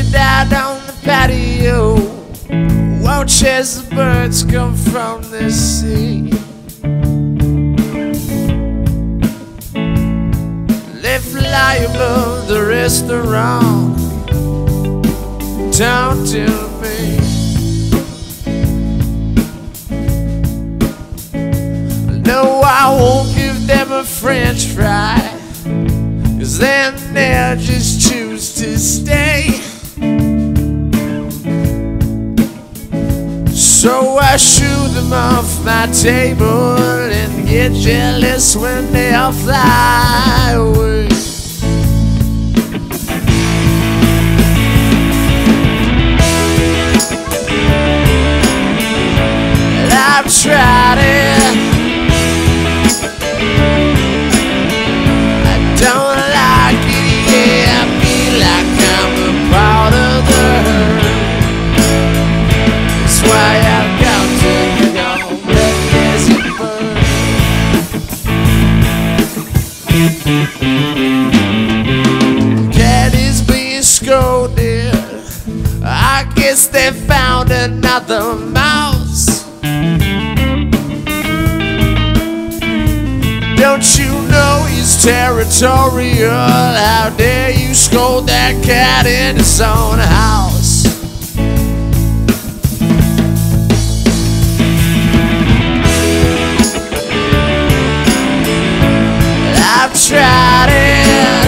Stand out on the patio, watch as the birds come from the sea. They fly above the restaurant, talk to me. No, I won't give them a french fry, 'cause then they'll just choose to stay. So I shoo them off my table and get jealous when they all fly away. And I've tried it, I don't like it, yeah, I feel like I'm a part of the herd. That's why I've got to go back as a bird. The cat is being scolded, I guess they found another mouse. Don't you know he's territorial? How dare you scold that cat in his own house? I've tried it,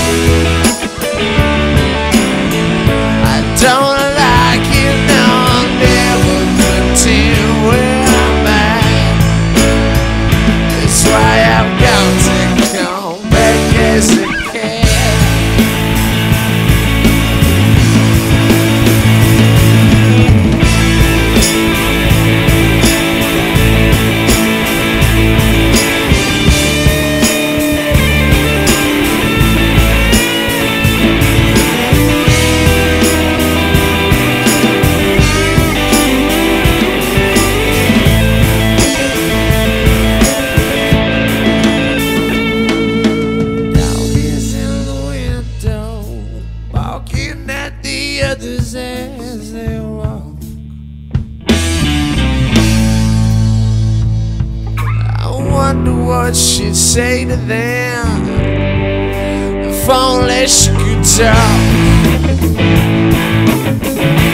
I don't like it, no, I'll never pretend where I'm at. That's why I've got to come back as a cat. As they walk, I wonder what she'd say to them if only she could talk.